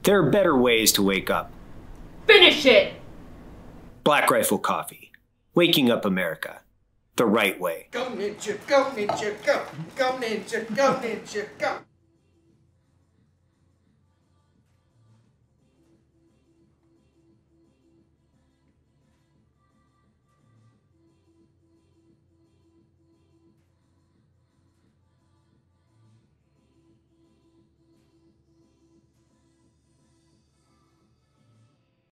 There are better ways to wake up. Finish it! Black Rifle Coffee. Waking up America. The right way. Go Ninja, go Ninja, go! Go Ninja, go Ninja, go!